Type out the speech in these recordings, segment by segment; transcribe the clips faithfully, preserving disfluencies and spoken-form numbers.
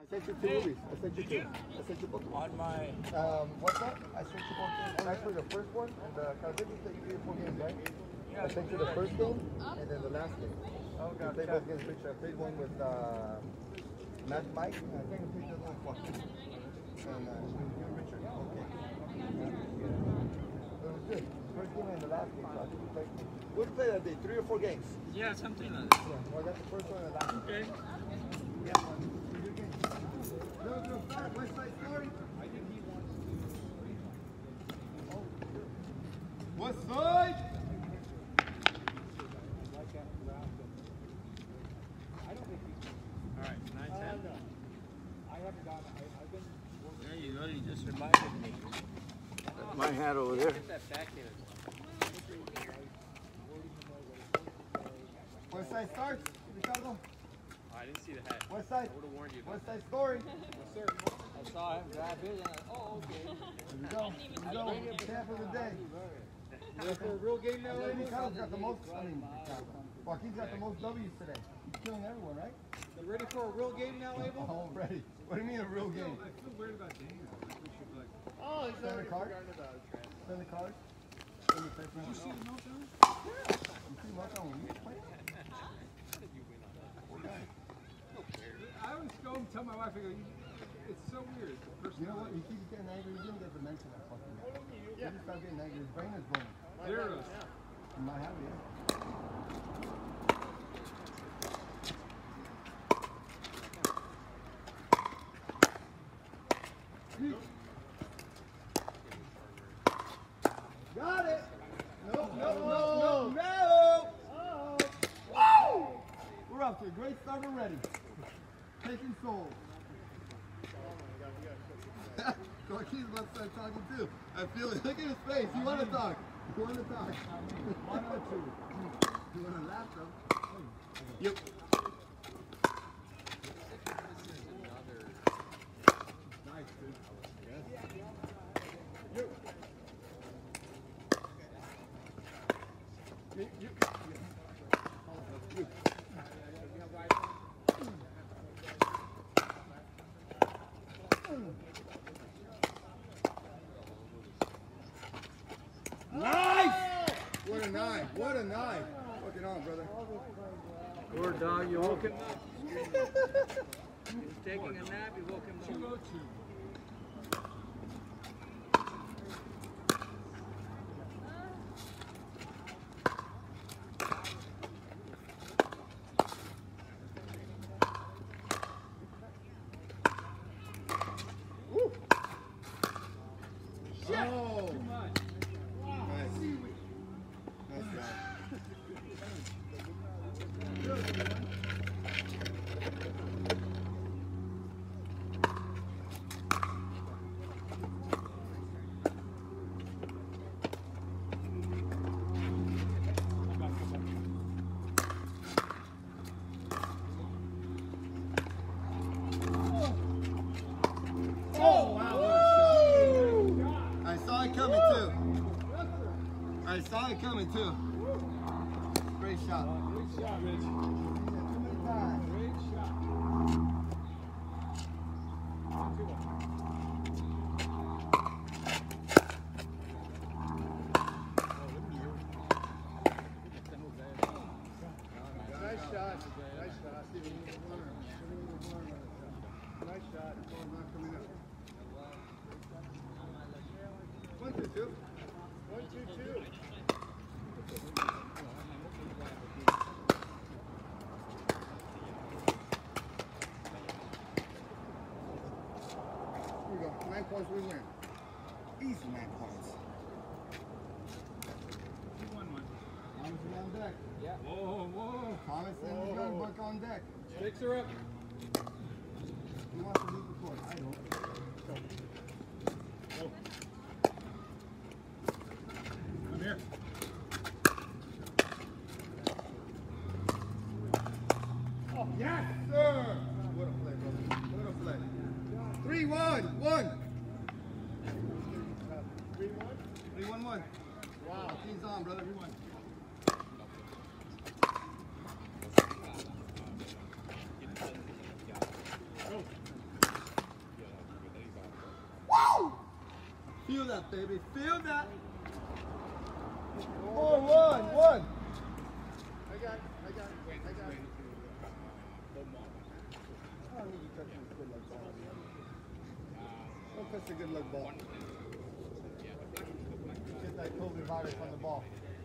sent you two movies. I sent you two. I sent you both. On my... Um, what's that? I sent you both. Actually, the first one, and the Calvinist that you did four games, right? I sent you the first game, and then the last game. Oh, I God. played both games, Richard. I played one with uh, Matt Mike, and I think I played the other one with Joaquin. And uh, you and Richard. Okay. It was good. First game and the last game, so I think we played. What did you play that day? Three or four games? Yeah, something like that. Yeah, well, I got the first one and the last one. Okay. Yeah, one. Good game. Go, go, start. West Side Story. West Side! Alright, nine ten. There you go, you just reminded me. My hat over there. West Side starts, Ricardo. I didn't see the hat. West Side. I would have warned you. West Side Story. Yes, sir. I saw him grab it and I, oh, okay. Here we go. Here we go. Champ of the day. Is there a real game now, ladies? Ricardo's got the most, I mean, Ricardo. Joaquin's got the most W's today. He's killing everyone, right? You ready for a real game now, Abel? Oh, ready. What do you mean a real game? I feel weird about Daniel. I think we should like. Oh, he's Send the already card. forgotten about it. Send the card. Send the first Did you see one. the meltdown? You see Meltdown when you play? How did you win on that? Poor guy. I always go and tell my wife, I go, "You- it's so weird. The person You know what? He keeps getting angry. He's gonna get dementia, that fucking guy. He just started getting angry. His brain is going. There it is. He might have it, yeah. Got it! No, no, no, no, no! Woo! We're off to a great start already. Taking souls. Joaquin's about to start talking too. I feel it. Look at his face. You want to talk. You want to talk. One or two. You want to laugh though? Yep. Nice, dude. Yep. Yep. Nice! What a nine. What a nine. Fucking on, brother. Poor dog, you woke him up. He was taking a nap, you woke him two up. oh two. Woo! Too Oh! much. Nice. Nice job. Oh, wow. What a shot. I saw it coming too. I saw it coming too. Great shot. Great shot, Rich. Too many times. Great shot. Nice shot. Nice shot. Nice shot. One, two, two. One, two, two. Here we go. Nine points, we win. Easy nine points. Two one one. Thomas is on deck. Yeah. Whoa, whoa. Thomas and the gun buck on deck. Stakes are up. Who wants to leave the court? I don't. Go. I'm here. Yes, sir! What a play, brother. What a play. three one. One. three one? three one one. Wow. Team's on, brother. three one. Feel that, baby. Feel that. Four, one, one. I got it. I got it. I got it. I don't need you touching this good luck ball. Don't touch the good luck ball. Get that COVID virus on the ball.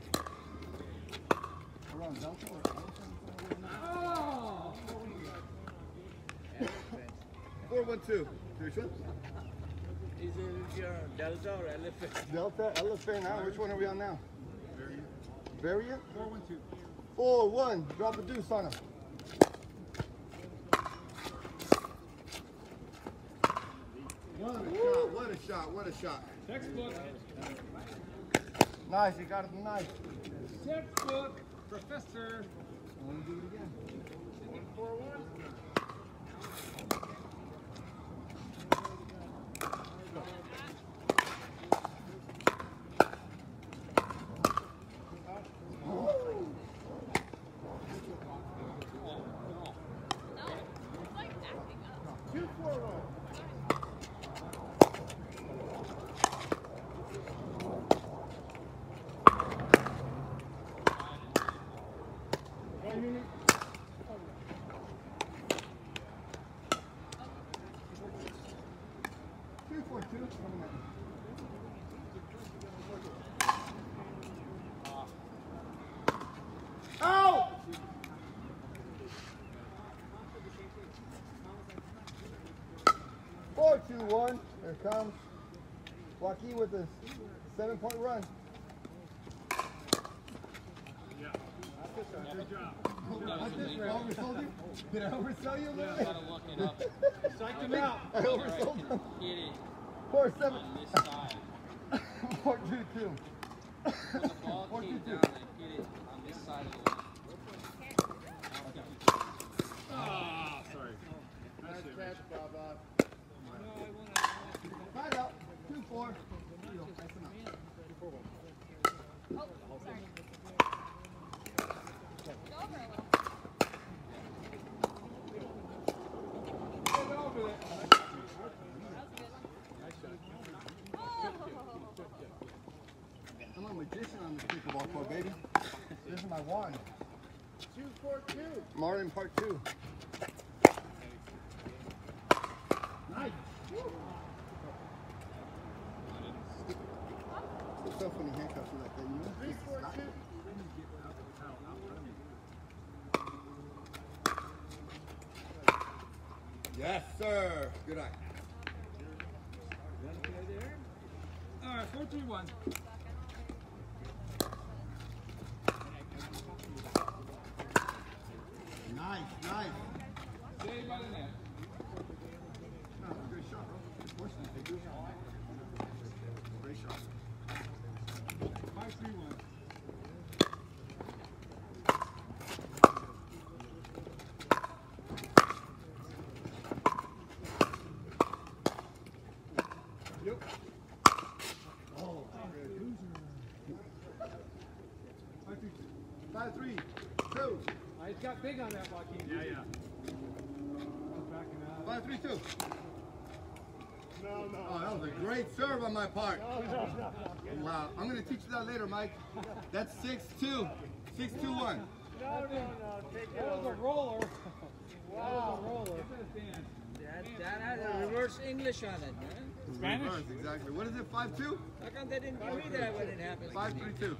Around Delta or Oh! four, one, two. Which one? Is it your Delta or Elephant? Delta, Elephant. Now, which one are we on now? Variant. Variant? Four, one, two. Four, one. Drop a deuce on him. What a shot, what a shot, what a shot. Textbook. Nice, you got it nice. Textbook. Professor. I want to do it again. One, four, one. Two, four, one. Two, four, two. Out! Four, two, one. Here comes Joaquin with a seven-point run. Yeah. Good job. What's this? I oversold you? Did I oversell you a little bit? Gotta look it up. Psych him out. I oversold him. Hit it Four, seven. on this side. Four, two, two. When the ball Four, came two, down, two. they hit it on this side of the line. Ah, sorry. Nice catch, Bob. Side out. Two, four. There you go. Nice enough. Oh, sorry. Go over a little. Get over it. That was a good one. Oh! I'm a magician on this pickleball court, baby. This is my wand. Two, four, two. Martin, part two. Nice. It's tough when he handcuffs you like that, you know? Three, four, two. Yes, sir. Good eye. All right, four, three, one. Nice, nice. Stay by the net. No, good shot, bro. Fortunately, they do. Great shot. Five, three, one. Yep. Oh, good. Five, three, two. Five, three, two. Uh, it's got big on that, Joaquin. Yeah, yeah. I'm backing up. Five, three, two. No, no. Oh, that was a great serve on my part. No, no, no, no. Wow. I'm going to teach you that later, Mike. That's six, two. Six, two, one. No, no, no. Take it that was a roller. Wow. That was a roller. That, that has a reverse English on it, man. Spanish? Reverse, exactly. What is it? Five, two? How come they didn't give me that when it happened? Five, three, two.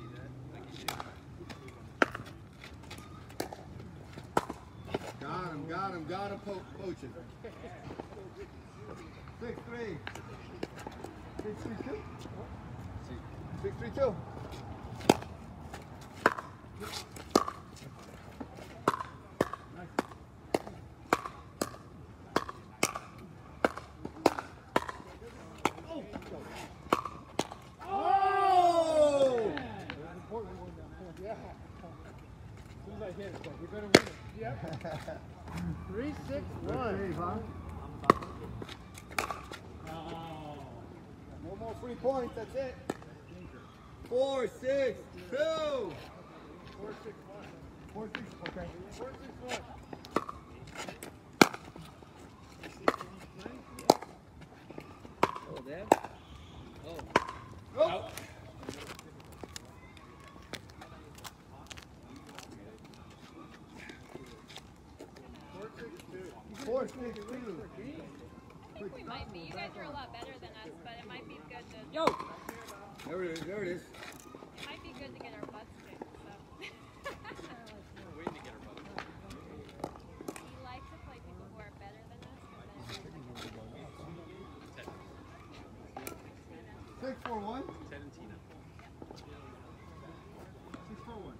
Got him, got him, got him po poaching. Six, three. Six, three, two. Six, three, two. Nice. Oh! Yeah. As soon as I hit it, we better win it. Yep. Three, six, one. Save, huh? Oh. No more free points, that's it. Four, six, two. Four, six, one. Four, six, okay. Four, six, one. Oh, them? Oh, Four, six, two. I think we might be. You guys are a lot better than us, but it might be good to. Yo! There it is, there it is. It might be good to get our butts kicked. So. We're waiting to get our butt. We like to play people who are better than us. Six, four, one. Ted and Tina. Six, four, one.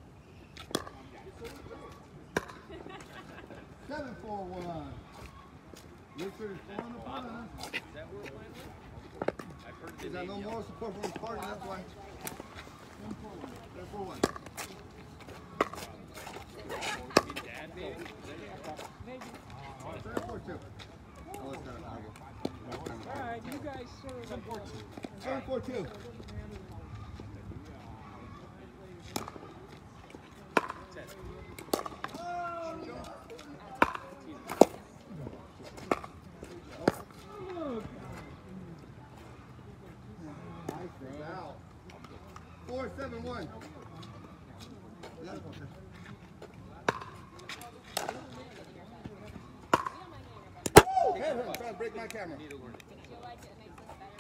Seven, four, one. Richard is falling upon us. Is that where we're playing with? I've heard He's the got name no yelled. moral support from his party, that's why. Seven, four, one. Seven, four, one. Be dad, maybe? Seven, four, two. Oh, it's got a Alright, you guys sort of. Seven, four, two. Ted. Out. Four, seven, one. Yeah. Hey, I'm trying to break my camera. If you like it, it makes us better.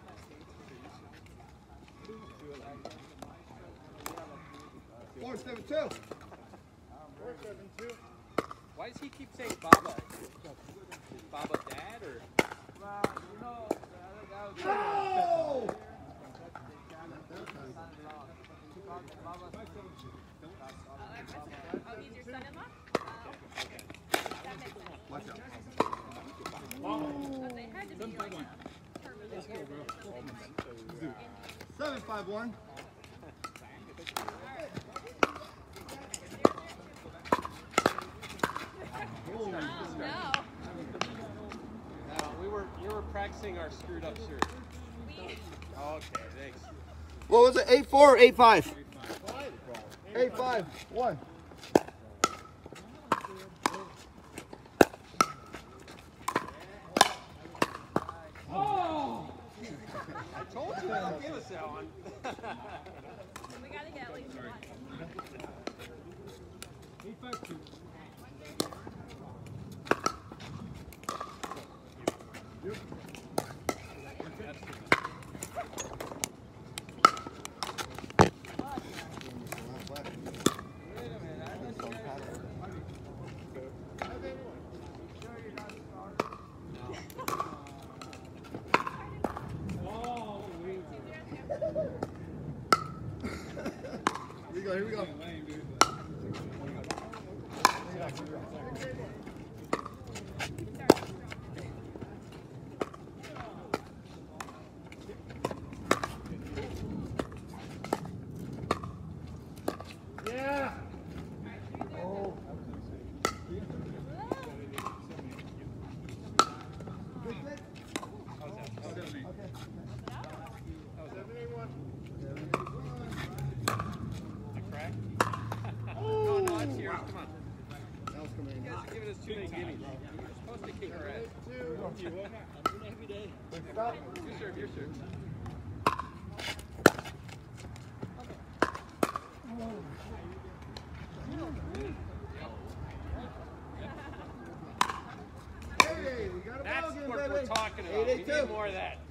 Four, seven, two. Four, seven, two. Why does he keep saying Baba? Is Baba dad or? Well, you know, the other guy was No! Oh, he's your son-in-law? Oh, okay. That makes sense. Watch out. But they had to be like a permanent something like Seven, five, one. Oh, no. No, we were we were practicing our screwed up shirt. We, Okay, thanks. What was it? Eight, four or eight, five? Eight, five, one. I told you don't give us that one. we got to get at least one. Eight, five, two. Here we go, here we go. Yeah. Oh. Seven, eight, one. Crack? No, no, it's yours. Come on. That was coming in. You guys are giving us too many gimmies. You're supposed to kick our ass. Stop. Your serve, your serve. Hey, we got a That's ball game, what baby. we're talking about. Eight, We eight, two. need more of that.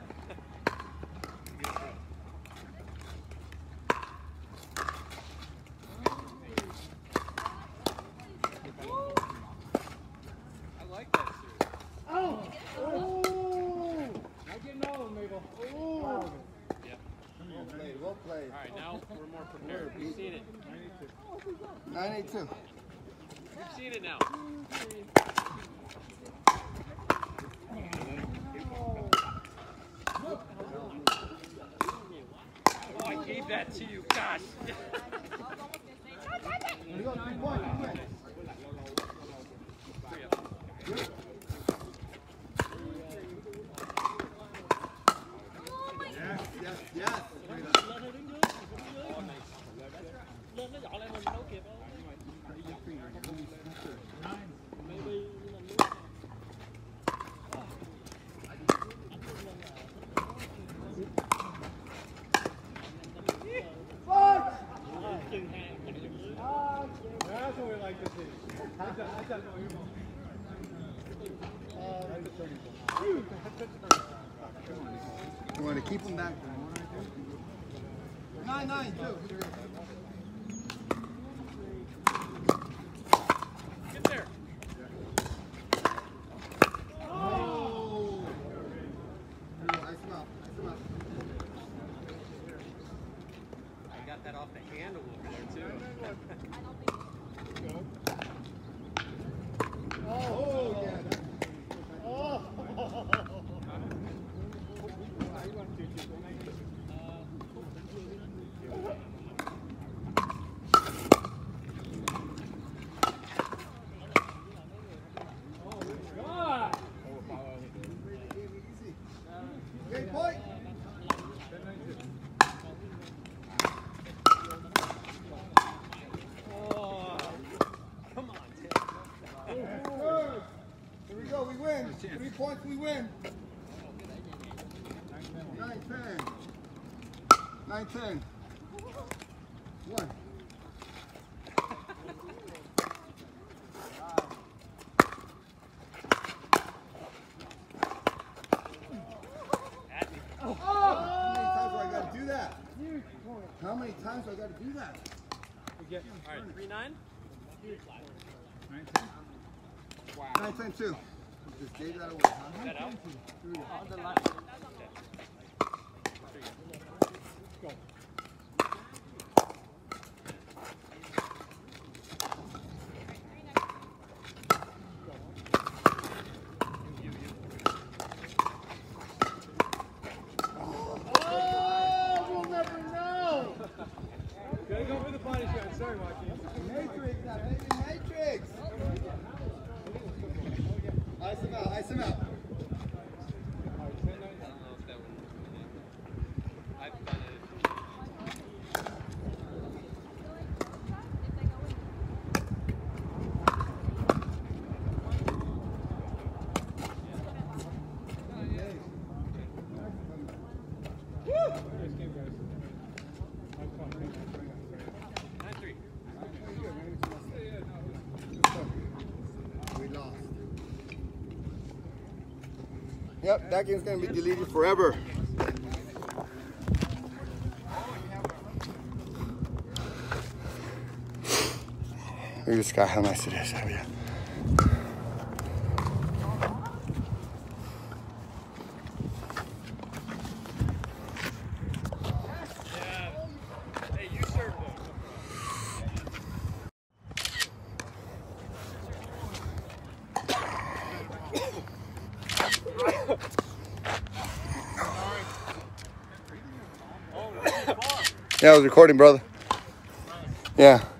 I like that serve. Oh! Oh! Not getting all of them, Mabel. Oh! Yep. Well played, well played. All right, now we're more prepared. We've seen it. Nine, eight, two. We've seen it now. Oh, I gave that to you. Gosh. Here we go, three points, quick. Three up. Yes, yes, yes. That's what we like to see. That's a, that's a, want to keep them back there. Nine, nine, two. Get there. Oh! Ice him out, ice him out. I got that off the handle over there too. Oh, yeah. Oh! Great point. Oh, come on, Tim. Good. Here we go, we win. Three points, we win. Nine, ten. Nine, ten. One. How many times do I got to do that? All right, three nine. Wow. Nine, ten, two. Just gave that away, huh? Is that out? On the line. Go. Gotta go for the body shot. Sorry, Joaquin. Matrix, that baby Matrix. Ice him out, ice him out. I don't know if that one. I've done it. Nice game, guys. Nine three. We lost. Yep, that game's gonna be deleted forever. Look at this guy, how nice it is. Oh, yeah. Hey, you served them. Yeah, I was recording, brother. Yeah.